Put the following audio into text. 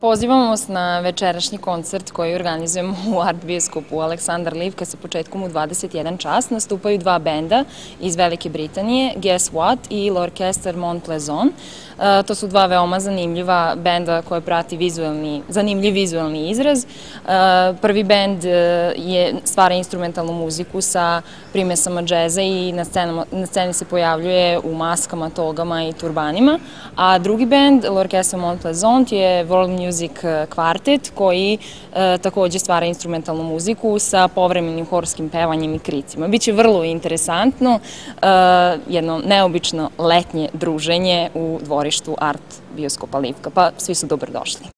Pozivamo vas na večerašnji koncert koji organizujemo u Art bioskopu Aleksandar Livka sa početkom u 21 čas. Nastupaju dva benda iz Velike Britanije, Guess What i L'Orchestre Mont Plaisant. To su dva veoma zanimljiva benda koje prati zanimljiv vizualni izraz. Prvi bend stvara instrumentalnu muziku sa primesama džeza i na sceni se pojavljuje u maskama, togama i turbanima. A drugi bend, L'Orchestre Mont Plaisant, je world music kvartet koji takođe stvara instrumentalnu muziku sa povremenim horskim pevanjem i kricima. Biće vrlo interesantno, jedno neobično letnje druženje u dvorištu Art bioskopa Livka, pa svi su dobrodošli.